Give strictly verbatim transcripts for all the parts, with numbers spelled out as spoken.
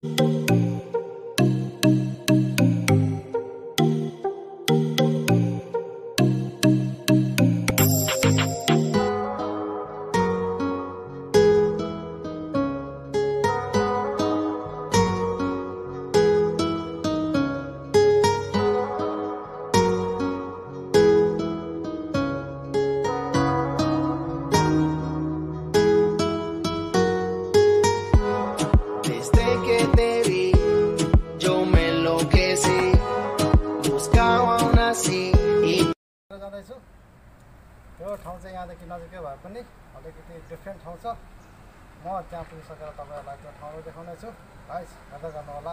यो ठाउँ चाहिँ यहाँदेखि नजिकै भए पनि अलिकति डिफ्रेन्ट ठाउँ छ। म त्यहाँ पुगिसकेर तपाईँहरूलाई त्यो ठाउँहरू देखाउने छु। गाइस हेर्दै गर्नु होला।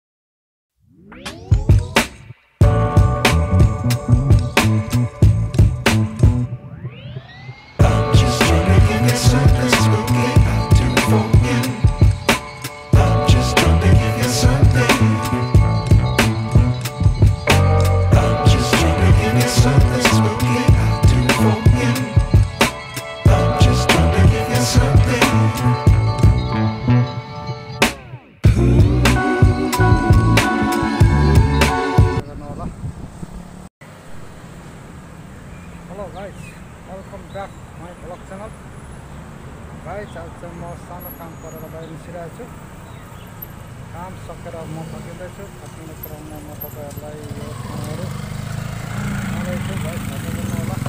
Hello guys, welcome back my vlog channel. Guys, आज चाहिँ म सानो काम गरेर बाहिर निस्किरहेको छु। काम सकेर म फर्किँदैछु। फर्किने क्रममा म तपाईँहरूलाई यो ठाउँहरू देखाउँदैछु। गाइस हेर्दै गर्नु होला।